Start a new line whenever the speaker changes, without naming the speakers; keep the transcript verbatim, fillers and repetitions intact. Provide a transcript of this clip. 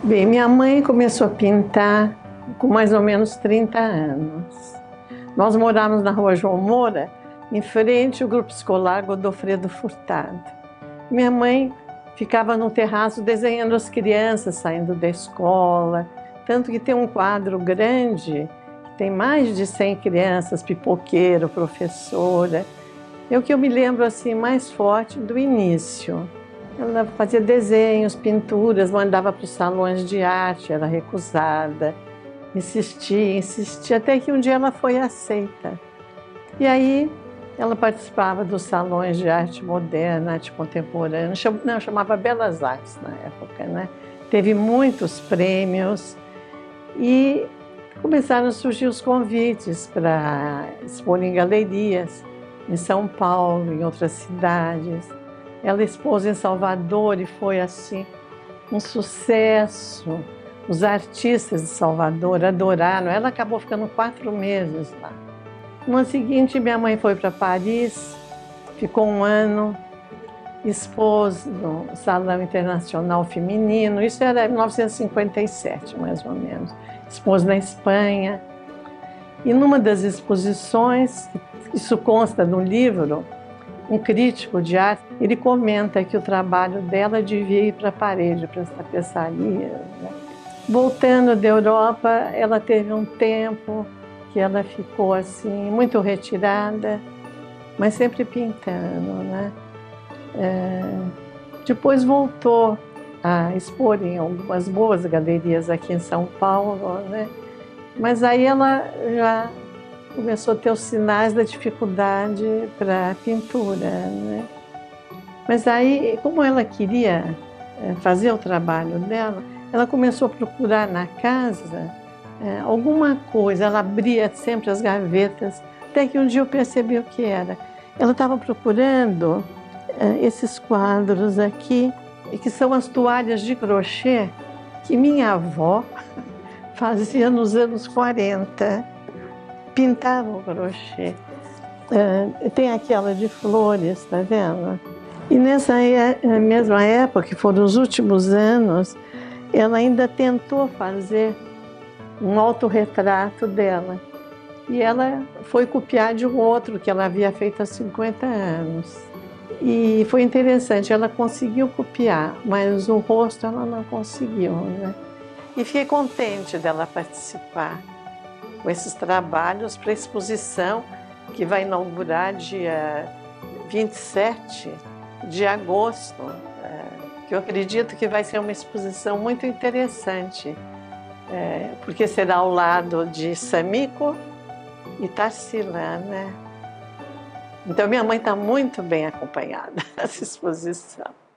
Bem, minha mãe começou a pintar com mais ou menos trinta anos. Nós morávamos na rua João Moura, em frente ao grupo escolar Godofredo Furtado. Minha mãe ficava no terraço desenhando as crianças saindo da escola, tanto que tem um quadro grande, que tem mais de cem crianças, pipoqueiro, professora. É o que eu me lembro assim mais forte do início. Ela fazia desenhos, pinturas, mandava para os salões de arte, era recusada. Insistia, insistia, até que um dia ela foi aceita. E aí ela participava dos salões de arte moderna, arte contemporânea, não, chamava Belas Artes na época, né? Teve muitos prêmios e começaram a surgir os convites para expor em galerias, em São Paulo, em outras cidades. Ela expôs em Salvador e foi assim um sucesso. Os artistas de Salvador adoraram. Ela acabou ficando quatro meses lá. No ano seguinte, minha mãe foi para Paris, ficou um ano, expôs no Salão Internacional Feminino. Isso era em mil novecentos e cinquenta e sete, mais ou menos. Expôs na Espanha. E numa das exposições, isso consta no livro, um crítico de arte, ele comenta que o trabalho dela devia ir para a parede, para as tapeçarias, né? Voltando da Europa, ela teve um tempo que ela ficou assim, muito retirada, mas sempre pintando, né? É... Depois voltou a expor em algumas boas galerias aqui em São Paulo, né? Mas aí ela já começou a ter os sinais da dificuldade para a pintura, né? Mas aí, como ela queria fazer o trabalho dela, ela começou a procurar na casa é, alguma coisa. Ela abria sempre as gavetas, até que um dia eu percebi o que era. Ela estava procurando é, esses quadros aqui, que são as toalhas de crochê que minha avó fazia nos anos quarenta. Pintava o crochê. Uh, tem aquela de flores, tá vendo? E nessa mesma época, que foram os últimos anos, ela ainda tentou fazer um autorretrato dela. E ela foi copiar de um outro que ela havia feito há cinquenta anos. E foi interessante, ela conseguiu copiar, mas o rosto ela não conseguiu, né? E fiquei contente dela participar com esses trabalhos para a exposição que vai inaugurar dia vinte e sete de agosto, que eu acredito que vai ser uma exposição muito interessante, porque será ao lado de Samico e Tarsila, né? Então minha mãe está muito bem acompanhada nessa exposição.